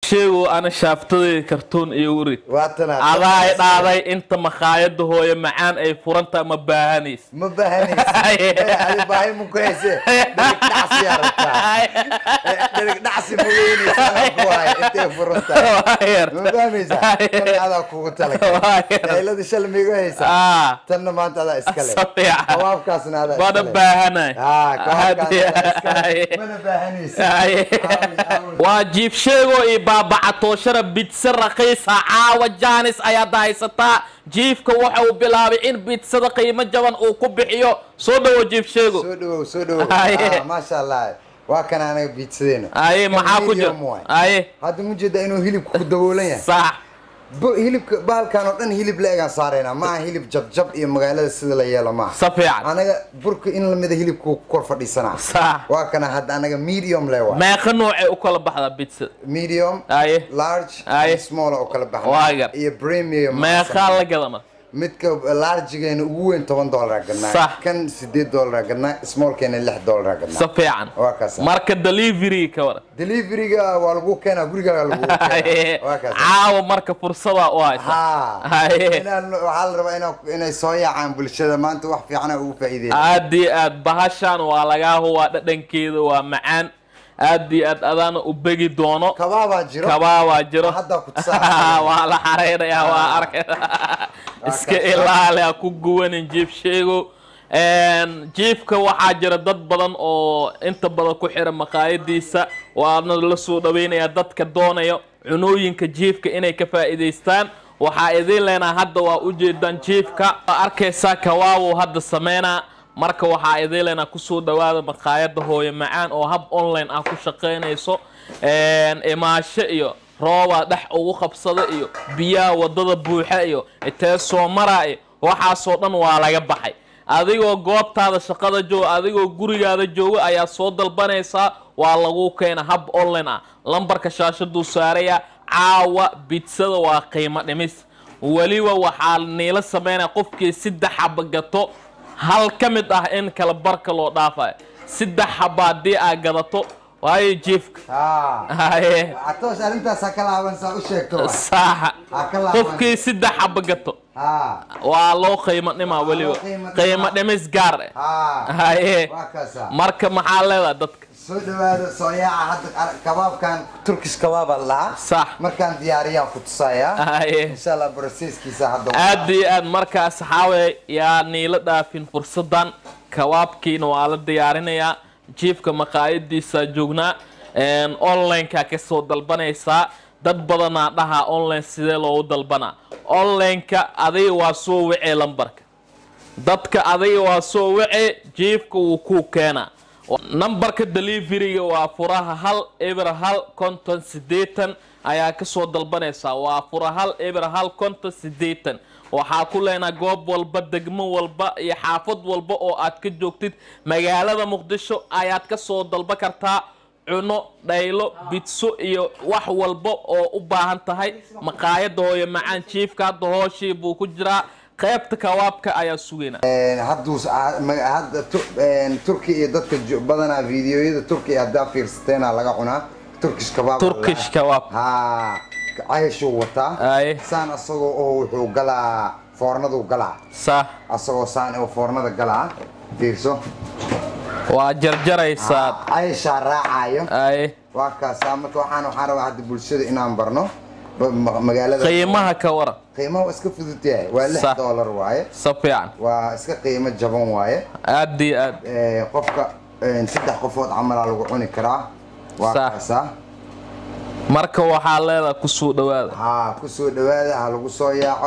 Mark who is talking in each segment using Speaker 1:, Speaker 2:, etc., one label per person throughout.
Speaker 1: شيء أنا شافتي كرتون يوري
Speaker 2: واتنا
Speaker 1: على هذا أنت مخايد هو معان أي فرنتا مباهنيس
Speaker 2: علي باهي مكويسة دعس يا رتا دعس مويني أنت فرنتا مباهنيس هذا كوت لك إلا دي شل ميجويسة تنا ما أنت هذا إسكالي كواب كاسنا هذا
Speaker 1: بعد باهنا
Speaker 2: كواب كاسنا من باهنيس
Speaker 1: واجيب شيء بابعتو شرب بيتس رخيصة عاوة جانس أيا دايستا جيفك وحو بلابي إن بيتس قيمة جوان أو كبحيو سودو جيف شيغو
Speaker 2: سودو ما شاء الله وكان أنا بيتسين
Speaker 1: معاكو جو
Speaker 2: هذا موجود إنه هيلب كدولين
Speaker 1: صح
Speaker 2: هيلب بالكانوا أن هيلب لاقى صارينا ما هيلب جب إيه مقالة السدلية لما
Speaker 1: صفيع
Speaker 2: أنا برك إن لما ده هيلب كورفة دي سنة
Speaker 1: صح
Speaker 2: وكان هذا أنا ميديوم لوا
Speaker 1: ما خنوع أكل بحدا بيتس
Speaker 2: ميديوم لارج سمول أكل بحدا
Speaker 1: واجر
Speaker 2: بريميوم
Speaker 1: ما خالق كلامه
Speaker 2: midka large-gan ugu weyn $10 gadnaa kan $8 gadnaa small kan $6 gadnaa
Speaker 1: safiican waa kaas marka delivery ka wada
Speaker 2: delivery-ga waa lagu keenaa guriga lagu keenaa waa kaas
Speaker 1: caawa marka fursada oo ay
Speaker 2: inaan waxa la rabaa inay soo yaacaan bulshada maanta wax fiican ugu faa'iideeyaan
Speaker 1: aad bahashan waa laga huwa dhadhankeeda waa macaan aad adana u begi doono kabaaba jiro hadda ku tsaa waa la xareeyaa waa arkay iska ilaali ku guwanin jiif sheego jiifka waxa jira dad badan oo inta badan ku xiran maqaayadiisa waana la soo dhaweynaya dadka doonayo cunooyinka jiifka inay ka faa'iideystaan waxa idin leena hadda waa u jeedan jiifka arkaysa kawaawo hadda sameena marka waxa idin leena ku soo dhawaada maqaayada hooyo macaan oo hab online ah ku shaqeynayso imaasho iyo rooba dhax ugu qabsada iyo biyaha wadada buuxa iyo intee soo maray waxa soo dhan waa laga baxay adigoo goobtaada shaqada jooga adigoo gurigaada jooga ayaa soo dalbanaysa waa lagu keenaa hab online ah lambarka shaashadu saaraya caawa biitsada waa qiimo dhimis waliba waxa neela sameynaa qofkii 3 xab gato hal kamid ah in kala barka loo dhaafay 3 xabaadii aa gadato واي جيفك
Speaker 2: عطوش أنت سكلابن سأشيكتوا
Speaker 1: صح قفكي سد حبقته والله قيمة نما ولي قيمة نمس قار هاي مركب محل دتك
Speaker 2: سود هذا صياع حد كباب كان تركيش كباب الله
Speaker 1: صح
Speaker 2: مركان دياريا كتصايا إن شاء الله برسيس كيسا حد
Speaker 1: أدي مركز صحاوي يا نيل دافين فرصدان كباب كينو على ديارنا jiifka maqaayadiisa joognaa online ka ka soo dalbanaysa dad badan dhaha online sidee loo dalbana online ka aday waa soo wicii lambarka dadka aday waa soo wicii jiifka uu ku keena numberka delivery waa furaha 1 eber 1 konton 8 ayaa ka soo dalbanaysa waa furaha 1 eber 1 konton 8 waxaa ku leena goob walba degmo walba iyo xaafad walba oo aad ka joogtid magaalada Muqdisho ayaad ka soo dalba kartaa cuno dhaylo bitso iyo wax walba oo u baahan tahay maqaayada hooyo macaan jiifka hadda hooshii buu ku jiraa qaybta kawaabka ayaa sugeena
Speaker 2: hadda Turki iyo dadka badana fiidiyoyada Turki hadda fiirsateena laga cunaa Turkish kebab عايشوا وطا سان أصله هو قلا فورنادو قلا
Speaker 1: صح
Speaker 2: أصله سان أو فورنادو قلا ديرسو
Speaker 1: وجرجرة صار
Speaker 2: عايش راعي وكاسامت وحنا وحنا واحد بالشدة إنام برنو مقالة
Speaker 1: قيمها كورة
Speaker 2: قيمها واسك فدتي ولا $1 واي
Speaker 1: صفيان
Speaker 2: واسك قيمة جبان واي
Speaker 1: أدي
Speaker 2: قفك نسد قفوت عمل على وقوني كرا
Speaker 1: صح marka waxa leedahay ku soo dhawaada
Speaker 2: ku soo dhawaada lagu soo yaaco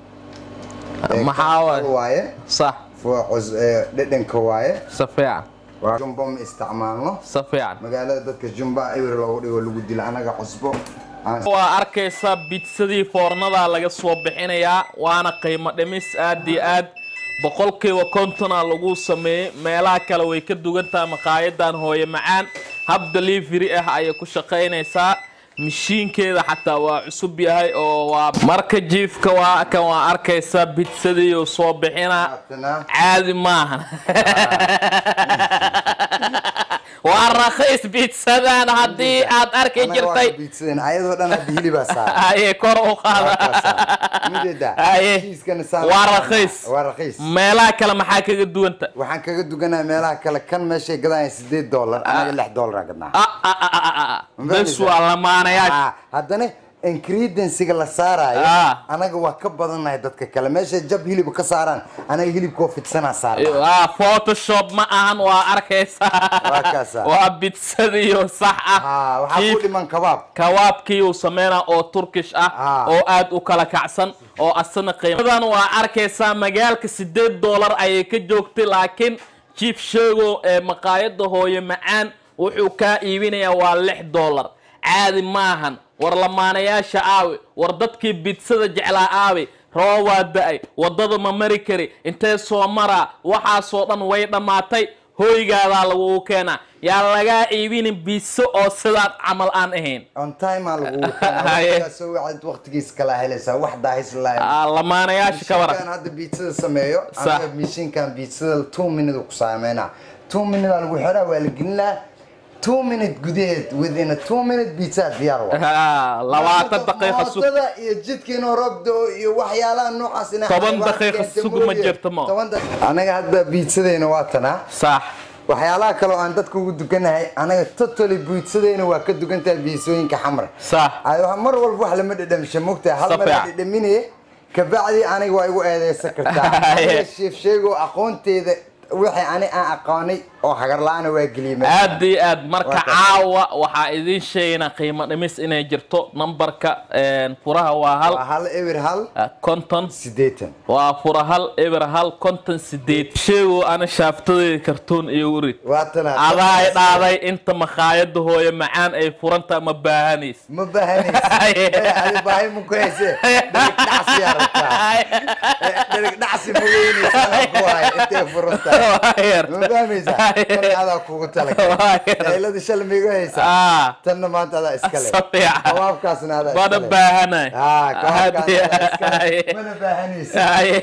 Speaker 1: maxaa
Speaker 2: waaye
Speaker 1: صح
Speaker 2: فوز dhadhanka waaye
Speaker 1: safiican
Speaker 2: waa jumbo ma isticmaalno
Speaker 1: safiican
Speaker 2: magaalada dadka jumbo ewer loogu dhigo lagu dilo anaga cusbo
Speaker 1: waa arkaysa bitsadii foornada laga soo bixinayaa waana qiimo dhimis aad iyo aad boqolkiiba 50 lagu sameeyay meelaha kale way ka dugantaa maqaayadan hooyo macaan hab delivery ah ay ku shaqeynaysaa mishiinkeeda xataa waa cusub yahay oo waa marka jiifka waa kan waa arkaysa bitsadii oo soo bixina caadi maaha ورخيص بيتسدان هدي عاد أركي جرتي
Speaker 2: بيتسدان أيضا أنا دهلي بس
Speaker 1: أي كور أخذ
Speaker 2: مجدا
Speaker 1: أي ورخيص ميلا كلا محاكي قدو أنت
Speaker 2: وحنك قدو قنا ميلا كلا كان ماشي قدان $6 أنا $1 قدنا
Speaker 1: بس والله ما أنا ياك
Speaker 2: هداني ingredients la saarayo anaga waa ka badanahay dadka kale meesha jab hilib ka saaraan anaga hilib ko fidsanaa saaraa
Speaker 1: photoshop ma ahan waa arkaysaa waa bidsadiyo sax
Speaker 2: waxa ku dhiman
Speaker 1: kabaabkii uu sameeyna oo Turkish oo aad u kala kacsan oo asna qiimadan waa arkaysaa magaalka $8 ayay ka joogtay laakiin chief sheego ee maqaayada hooyo macaan wuxuu ka iibinayaa waa $6 عادي maahan war lamaanayaasha aawi war dadkii bidsada jeclaa aawi roowa daay wadada ma mari kari intee soo mara waxa soo dhan way dhamaatay hooygaada lagu keena yaa laga iibin biso oo sidaad amal aan ahayn
Speaker 2: on time lagu keena soo wacid waqtigiis kala helaysa wax daahis laa
Speaker 1: lamaanayaasha ka waran
Speaker 2: kan hadda bidsada sameeyo aniga mishinkan bidsada 2 minutes ku sameeyna 2 minutes lagu xiraa waa la gelinaa 2 minutes gudaheed within a 2 minute pizza diyaar waa
Speaker 1: 20 daqiiqo suug
Speaker 2: tada iyo jidkiina robdo iyo waxyaalaha noocaas ina
Speaker 1: 10 daqiiqo suug ma jirto ma
Speaker 2: anaga hadda pizzadeena waa tana
Speaker 1: sax
Speaker 2: waxyaalaha kale oo aan dadku ugu duganahay anaga totally pizzadeena waa ka dugantahay biisooyinka xamar
Speaker 1: sax
Speaker 2: ay mar walba wax lama dhadhamisho moogtaa hal mar dhadhaminay ka bacdi aniga waa igu eedeysan kartaa chef sheego aqoonteeda wixii ani aan aqoonay oo hagar la'aan waa galiimay
Speaker 1: aad marka caawa waxa idin sheeyna qiimo dhimis inay jirto numberka furaha waa hal
Speaker 2: ewer hal
Speaker 1: konton
Speaker 2: 8
Speaker 1: waa fura hal ewer hal konton 8 sheego ana shaaftay kartoon iyo urid
Speaker 2: waatana
Speaker 1: aday dhaaday inta maqaayada hooyo macaan ay furanta ma baahanis
Speaker 2: ali baahay mu kayse dhacsi yarta dhacsi mu weynaysa intee furanta ما باميزا هذا كوغتلك إلا دي شل ميغو هيسا تنو ما انت هذا اسكالي كواب كاسنا هذا اسكالي
Speaker 1: بدا باهناي
Speaker 2: كواب كاسنا اسكالي منا باهنيس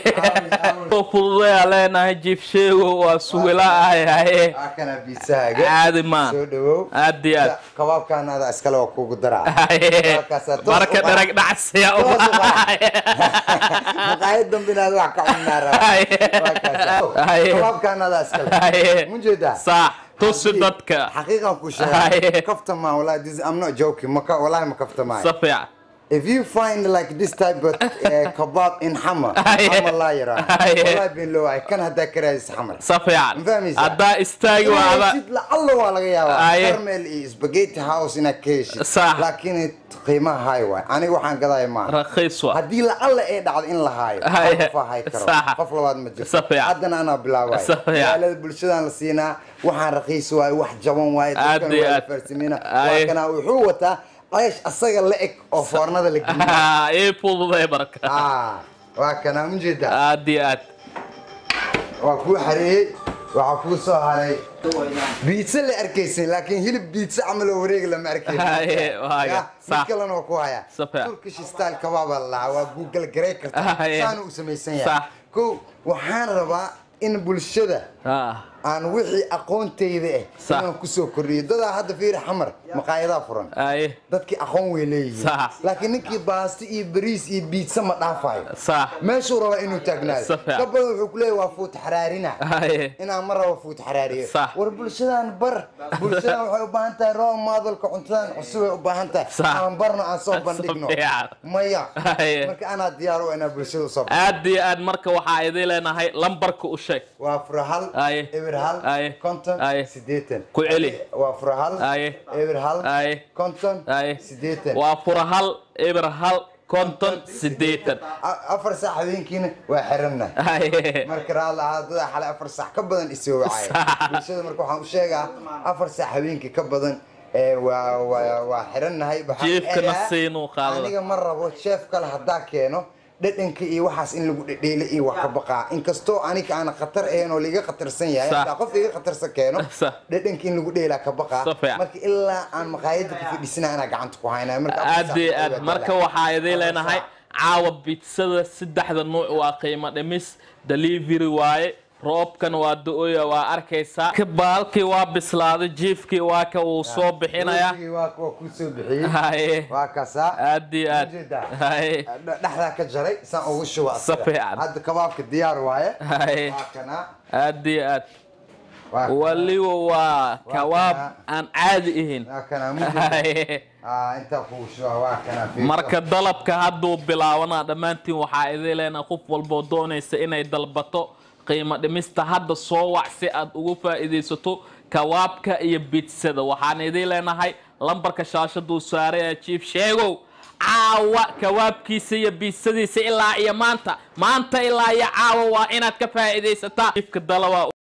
Speaker 1: فضي علينا جيب شيغو وسويلا هاي
Speaker 2: كان بيساق
Speaker 1: عادي ما عادي
Speaker 2: كواب كان هذا اسكالي وكوغو درع
Speaker 1: بركة درق دعس يا
Speaker 2: مقايد دم بنا ذو عكا عنارا كواب كان هذا اسكالي مجيدا
Speaker 1: صح تصدقك
Speaker 2: حقيقة كوشا كفتا ما ولا I'm not joking والله ما كفتا معي
Speaker 1: صفيع
Speaker 2: if you find like this type of kebab in Hammer لا يرى والله بين لو كان هذا كرايس حمر
Speaker 1: صفيع هذا استاي وهذا
Speaker 2: الله والله يا كرمل سباجيتي هاوس إن كيش لكن قيمة هاي واي أنا وحنا قضايا ما
Speaker 1: رخيص واي
Speaker 2: هدي الله إيه دعاد إن لهاي هاي كرو قفل واد مجد
Speaker 1: صفيع
Speaker 2: عدنا أنا بلا واي
Speaker 1: صفيع
Speaker 2: لا بالشدان لسينا وحنا رخيص واي واحد جوان واي فرسمينا وكنا وحوته ايش اصيغ لك او فورنada la geliyo
Speaker 1: ee fududay barka
Speaker 2: waa kana mujida
Speaker 1: aad
Speaker 2: waa ku xareeyay waxa ku soo haray pizza la arkaysan laakiin hilib pizza amal wareeg la markay
Speaker 1: waaga
Speaker 2: sax kalena ku haya Turkish style kebab la waa Google garay karta saan u sameeysan yahay ko waxaan rabaa in bulshada aan wixii aqoontayda inaan ku soo kordhiyo dada hadda fiir xamar maqaayada furan dadkii aqoon way leeyihiin laakiin ninkii baasti iyo bariis iyo pizza ma dhaafayo meeshuu raba inuu taagnaado qabad wuxuu ku leeyahay waa fuut xaraarina inaan mar rabo fuut xaraariyo war bulshadan bulshadan waxay u baahan tahay roo maadalka cuntadan cusub ay u baahan tahay aan barno aan soo bandhigno maya marka ana diyaar u inaan bulshada soo
Speaker 1: aad marka waxa ay leeyahay lambarka u sheeg
Speaker 2: waa furahal هل كونتن سديتن
Speaker 1: كعلي
Speaker 2: وفرهل إبرهل كونتن سديتن
Speaker 1: وفرهل إبرهل كونتن سديتن
Speaker 2: أفر ساعة وينكين وحرمنا مركز الله هذا حلا أفر ساعة كبدن يسوي عاي بيشد مركو حام شيء أفر ساعة وينك كبدن وحرمنا هاي بحال
Speaker 1: شيف كنصين وخالد
Speaker 2: أنا مرة وشيف كله هداك كأنه dadinka iyo waxaas in lagu dhedheelay iyo wax ka baqa inkastoo aniga aan khatar ahayn oo liga khatarsan yahay qof iga khatarsan keeno dadinka in lagu dheelaa ka baqa marka ilaa aan maqaayada ku fadhisana ana gacanta ku haynaa marka
Speaker 1: aad marka waxa ay leenahay caawa pizzada saddexda nooc waa qiimo dhimis delivery waaye roobkan waa do-oya waa arkaysaa baalkii waa bislaaday jiifkii waa ka uu soo bixinaya
Speaker 2: waa ku soo bixiyay waa kasa
Speaker 1: aad iyo aad
Speaker 2: dhaxda ka jaray san ugu shuba hadda kabaabka diyaar waaye waa kana
Speaker 1: aad iyo aad waliba waa kawaab aan caadi ahayn
Speaker 2: inta ku shuba waa kana
Speaker 1: marka dalabka hadduu bilaabana dhammaantiin waxaa idin leenahay qof walba doonaysa inay dalbato qiimo dhimista hadda soo wac si aad ugu faa'iideysato kawaabka iyo biitsada waxaan idin leenahay lambarka shaashadu saaray chief sheegow caawa kawaabkiisa iyo biitsadiisa ilaa iyo maanta ilaa iyo caawa waa inaad ka faa'iideysataa chiefka dalaba